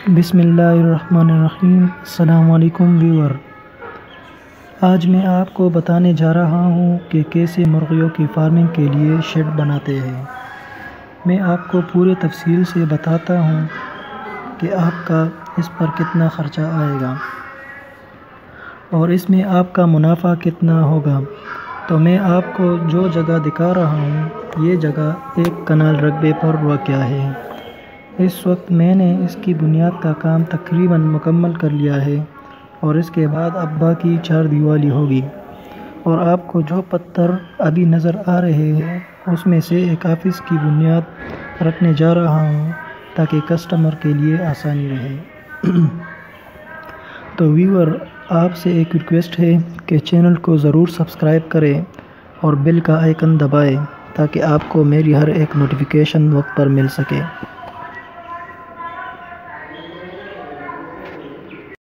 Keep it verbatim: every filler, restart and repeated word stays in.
بسم اللہ الرحمن الرحیم۔ السلام علیکم ویور، آج میں آپ کو بتانے جا رہا ہوں کہ کیسے مرغیوں کی فارمنگ کے لیے شیڈ بناتے ہیں۔ میں آپ کو پورے تفصیل سے بتاتا ہوں کہ آپ کا اس پر کتنا خرچہ آئے گا اور اس میں آپ کا منافع کتنا ہوگا۔ تو میں آپ کو جو جگہ دکھا رہا ہوں یہ جگہ ایک کنال رقبے پر واقع ہے۔ اس وقت میں نے اس کی بنیاد کا کام تقریباً مکمل کر لیا ہے اور اس کے بعد اب باقی چار دیوالی ہوگی، اور آپ کو جو پتھر ابھی نظر آ رہے ہیں اس میں سے ایک آفس کی بنیاد رکھنے جا رہا ہوں تاکہ کسٹمر کے لیے آسانی رہے۔ تو ویور، آپ سے ایک ریکویسٹ ہے کہ چینل کو ضرور سبسکرائب کریں اور بیل کا آئیکن دبائیں تاکہ آپ کو میری ہر ایک نوٹیفیکیشن وقت پر مل سکے۔